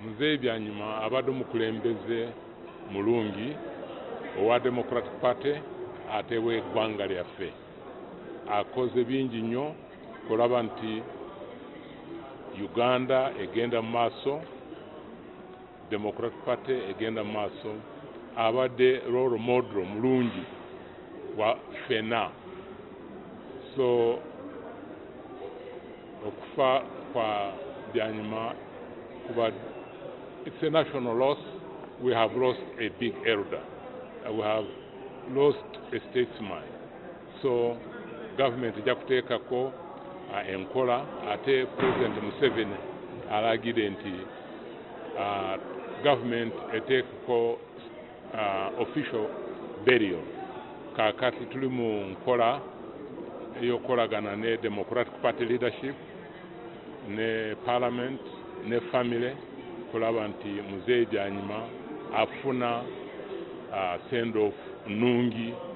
Muzeeyi Byanyima abadde omukulembeze mulungi owa Democratic Party ate w'eggwanga lyaffe. Akoze bingi nnyo kulaba nti Uganda egenda mu maaso, Democratic Party egenda mu maaso, abadde role model mulungi wa ffena. So okufa kwa Byanyima it's a national loss. We have lost a big elder. We have lost a statesman. So government ejja kuteekako enkola ate President Museveni alagidde nti government eteekako official burial. Kaakati tuli mu nkola ey'okukolagana ne Democratic Party leadership ne Parliament ne family kulaba nti Muzeeyi Byanyima afuna send off nungi